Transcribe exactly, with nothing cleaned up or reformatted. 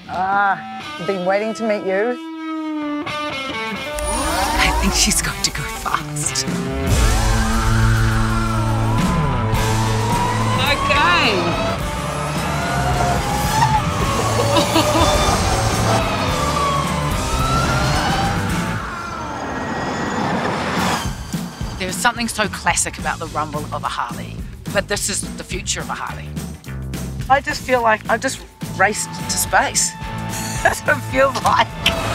Ah, I've been waiting to meet you. I think she's going to go fast. Okay. There's something so classic about the rumble of a Harley, but this is the future of a Harley. I just feel like I just raced to space. That's what it feels like.